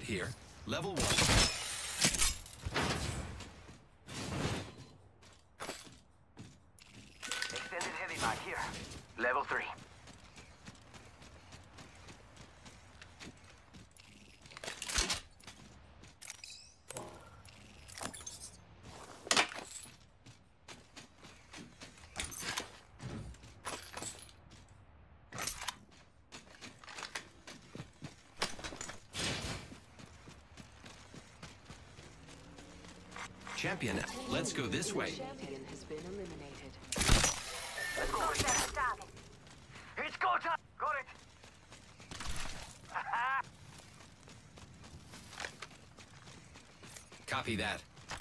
here. Level 1. Extended heavy mag here. Level 3. Champion, let's go this way. Champion has been eliminated. Let's go. It's go time. Got it. Copy that.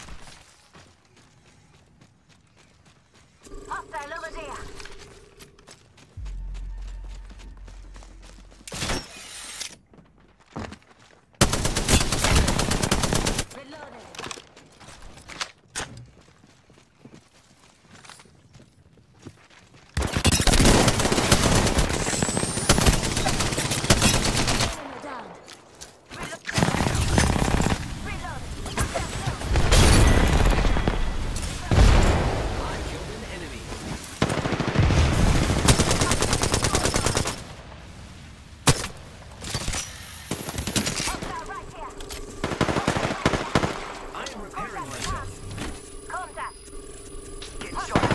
Hostile over there. Reloaded. Enemy down. I killed an enemy. Hostile right here. I am repairing myself. Contact. Get shot.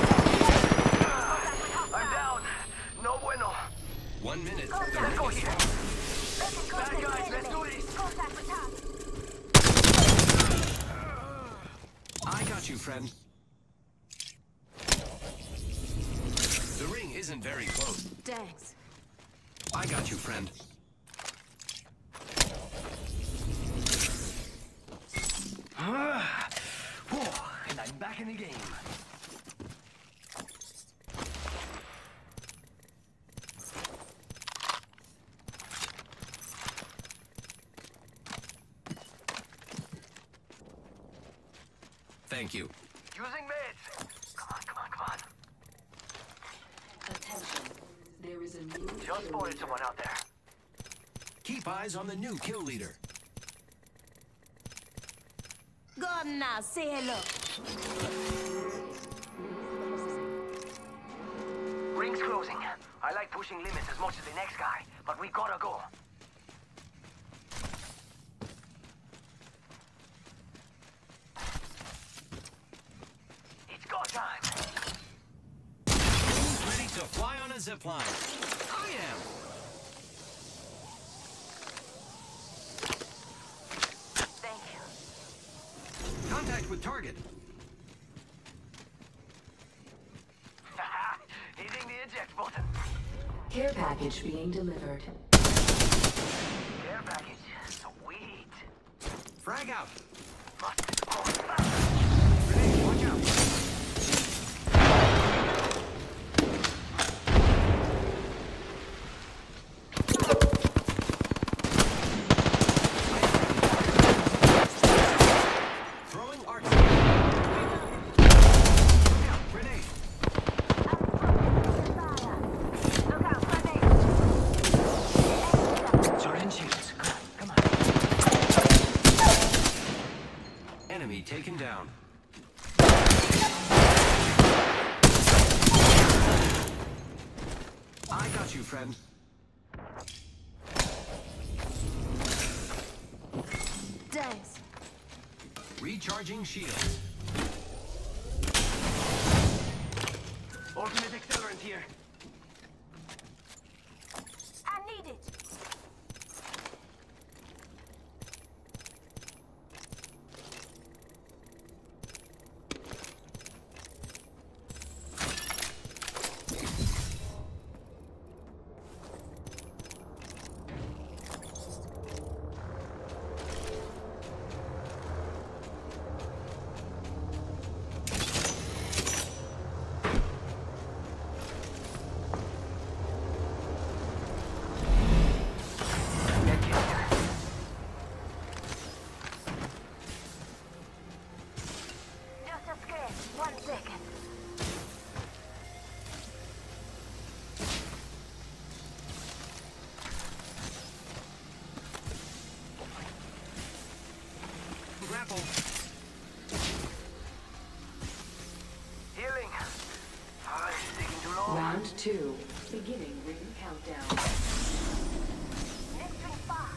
I'm down. No bueno. 1 minute. Contact. The Let's go ring is here. Contact Bad guys, let's do this. Contact with target. I got you, friend. The ring isn't very close. Thanks. I got you, friend. And I'm back in the game. Thank you. Using meds. Come on. Attention. There is a new Just kill spotted leader. someone out there. Keep eyes on the new kill leader. Go on now, say hello. Ring's closing. I like pushing limits as much as the next guy, but we gotta go. It's go time. Who's ready to fly on a zipline? I am. Thank you. Contact with target. Hitting the eject button. Care package being delivered. Care package. Sweet. Frag out. Must go fast. Grenade, watch out. Throwing arc. Grenade. Look out, grenade. Sergeant Shields. Come on. Enemy taken down. I got you, friend. Thanks. Recharging shields. Ultimate accelerant here. I need it. 2. Beginning ring countdown. Next ring far.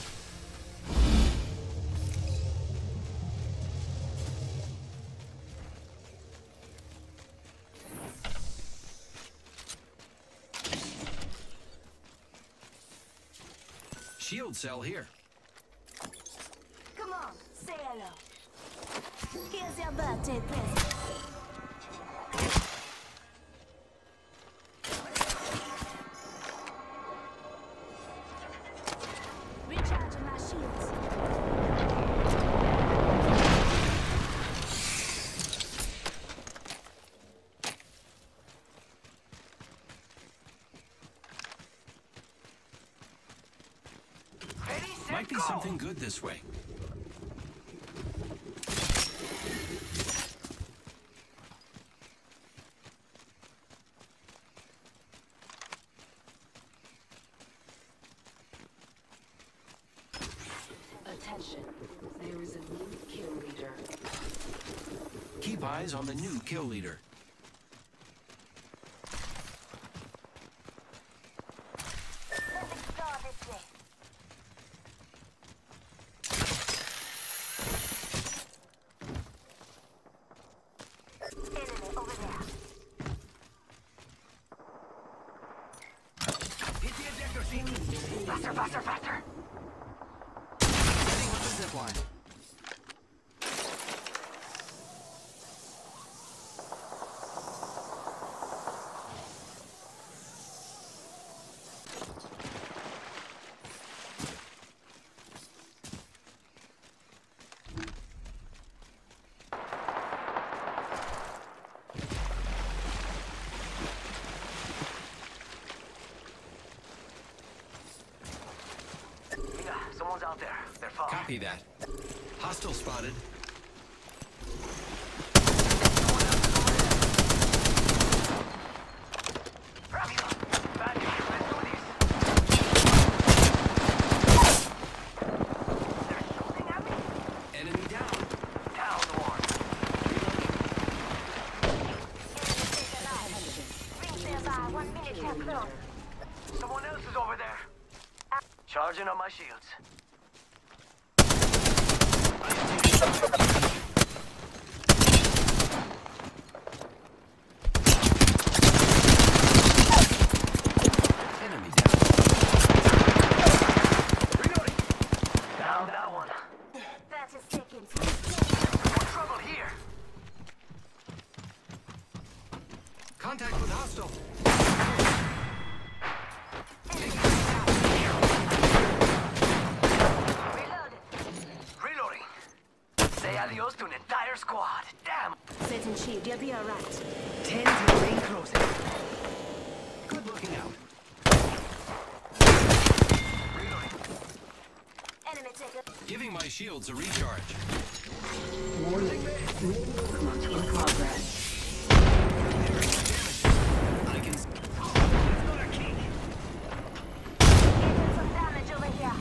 Shield cell here. Come on, say hello. Here's your birthday present. Recharging my shields. Ready, set, Might be go. something good this way. Attention. There is a new kill leader. Keep eyes on the new kill leader. Sending star this way. Enemy over there. Hit the ejector seat. Faster, faster, faster. Setting up a zip line. Yeah, someone's out there. They're far. Copy that. Hostile spotted. Dracula! Bad guy, let's do this. They're shooting at me. Enemy down. Down the one. Ring nearby. 1 minute till close. Someone else is over there. Charging on my shields. Enemy down. Reloading. Down that one. 30 seconds. More trouble here. Contact with hostile. Reloaded. Reloading. Say adios to an entire squad. Damn. Setting shield. You'll be alright. 10 to ring closing. Good looking out. Reloading. Enemy taken. Giving my shields a recharge. Warning. Ring movement in progress. I can. Let's go to King. Getting some damage over here.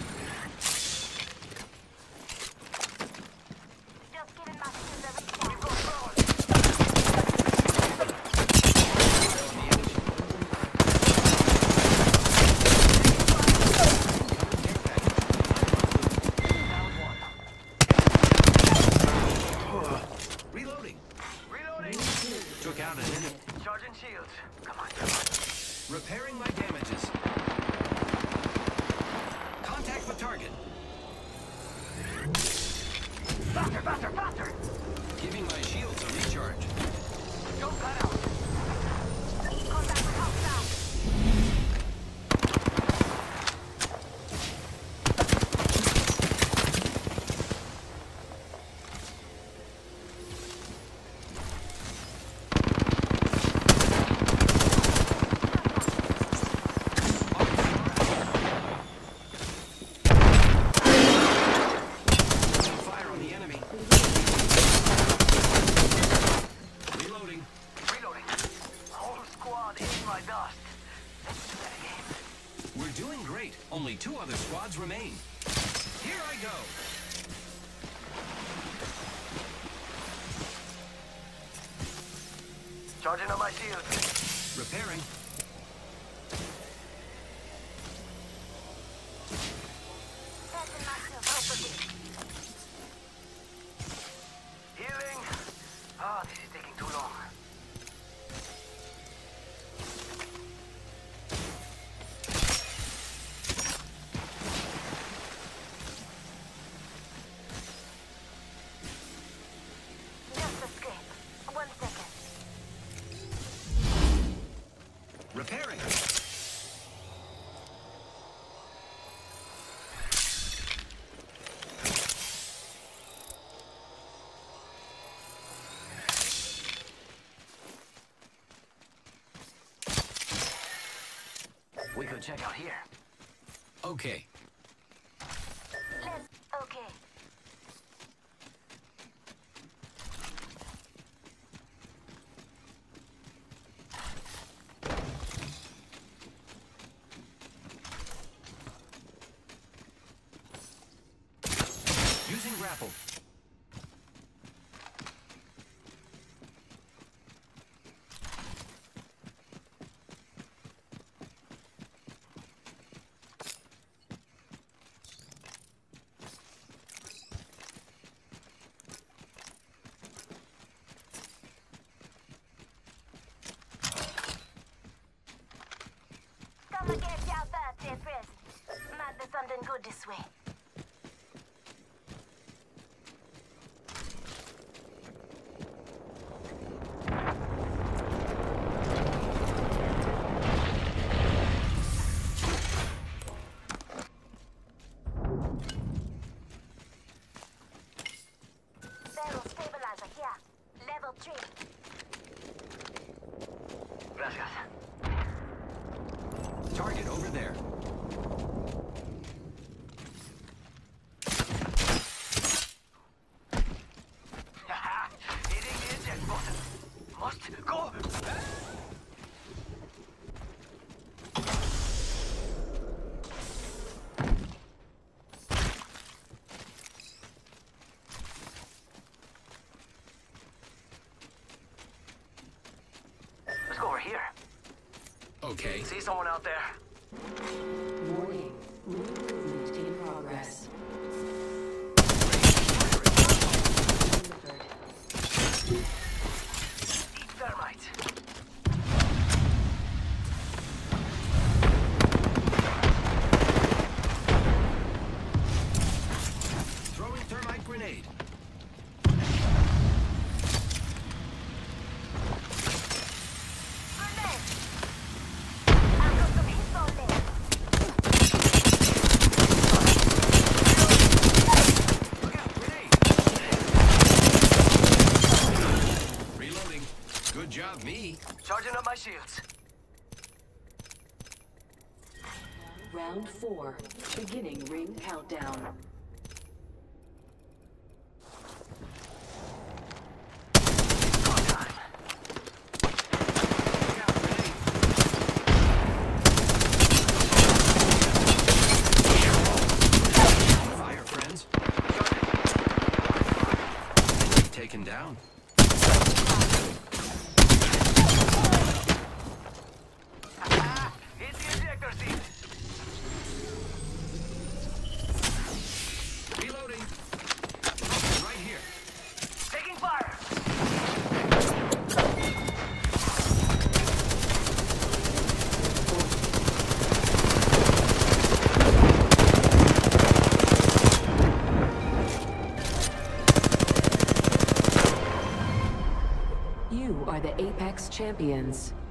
Just giving my shield a recharge. Reloading. Reloading. Took out an enemy. Charging shields. Come on, come on. Repairing my damages. Contact with target. Faster, faster, faster. Giving my shields a recharge. Don't cut out. Contact with hostile. Fire on the enemy. Reloading. Reloading. Whole squad in my dust. Let's do that again. We're doing great. Only 2 other squads remain. Here I go. Charging on my shield. Repairing. this is taking too long. Just escape. 1 second. Repairing. We could check out here. Okay. Let's. Okay. Using grapple. Come and get your birthday present. Might be something good this way. Barrel stabilizer here. Level 3. Gracias. Target over there. Hitting the eject button. Must go. Let's go over here. Okay. See someone out there? Warning. Room movement in progress. Delivered. Eat thermite. Throwing thermite grenade. Grenade! I've got some hits on there. Look out, grenade. Reloading. Good job, me. Charging up my shields. Round 4. Beginning ring countdown. On time. Look out, grenade. Fire, friends. Taken down. Hit the ejector seat. Reloading. Right here. Taking fire. You are the Apex Champions.